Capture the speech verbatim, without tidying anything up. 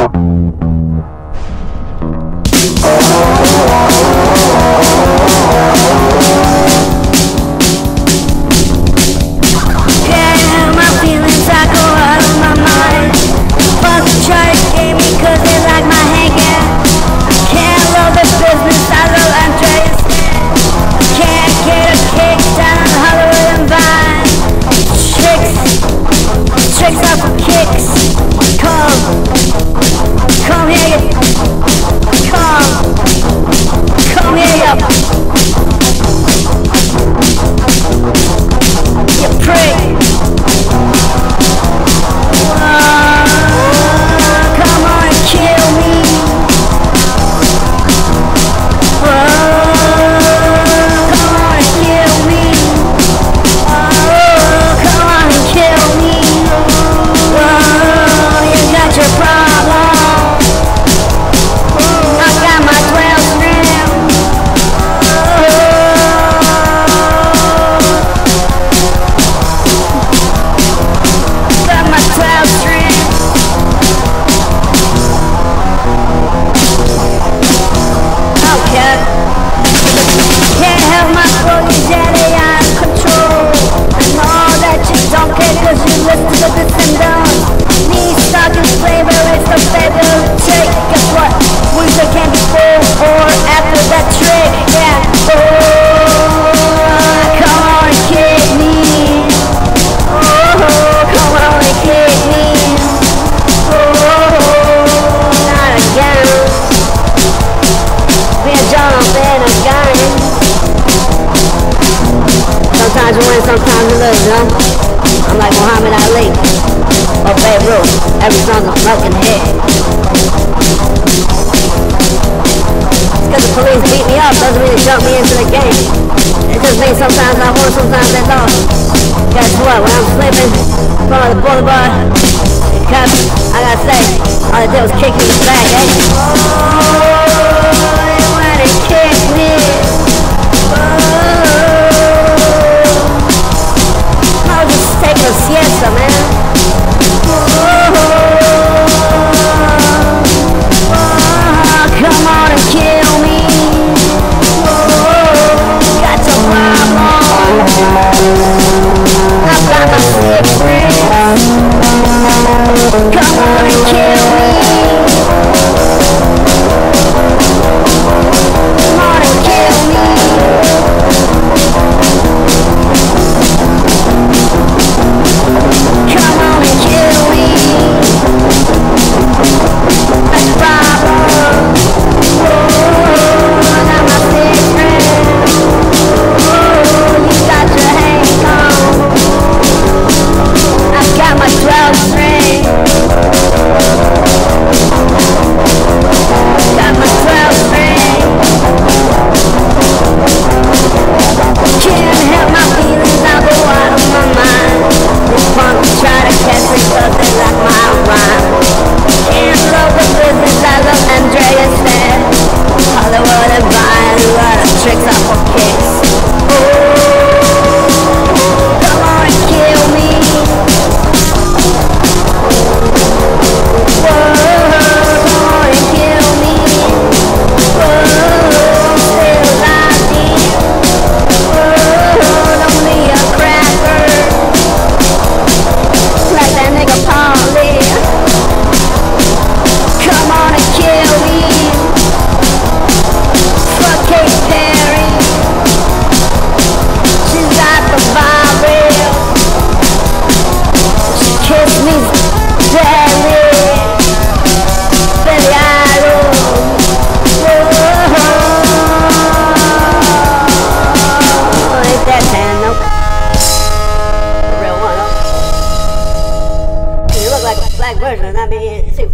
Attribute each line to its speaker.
Speaker 1: Sometimes you win, sometimes you lose, you know? I'm like Muhammad Ali or Babe Ruth. Every song's a fucking hit. It's cause the police beat me up doesn't mean they jump me into the game. It just means sometimes I won, sometimes I lost. Guess what? When I'm sleeping from the boulevard, the cops, I gotta say, all they did was kick me in the back, eh? Oh, they wanna kick me. Take a siesta, man. Oh, oh, come on and kill me. Oh, got your problem. I've got my secrets. Come on and kill me. Come on and kill me. Come on and kill me. That's the problem. Oh, I got my secret. Oh, you got your hang on. I've got my twelve string. Got my twelve string. Can't help my feelings, I go out of my mind. This punk try to catch me cause they like my rhyme. Can't love the business, I love Andrea said. Hollywood and Vine, a lot of tricks out for kicks. Oh, come on and kill me. Whoa, come on and kill me. Whoa, still lying. Whoa, don't be a cracker. Like that nigga Paulie. Come on and kill me. Fuck Katy Perry. She's got the virus. She kissed me deadly. Billy Idol. Oh, ain't that tan, nope. The real one, huh? You look like a black version, I mean, see